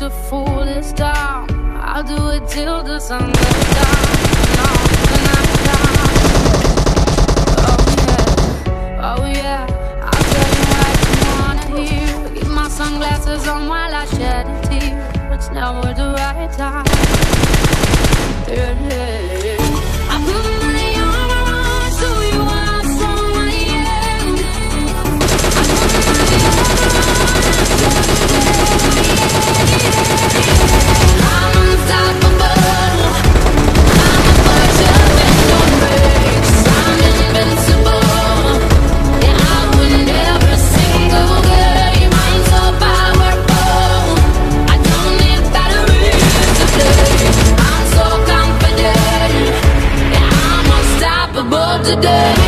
to fool this town. I'll do it till the sun goes down. No, when I'm down. Oh yeah, I'll tell you what you wanna hear. Keep my sunglasses on while I shed a tear. It's never the right time. I put money on my run, so you are from my end. I put money on my run, I'm unstoppable. I'm a virgin with no brakes. I'm invincible. Yeah, I win every single game. I'm so powerful. I don't need batteries to play. I'm so confident. Yeah, I'm unstoppable today.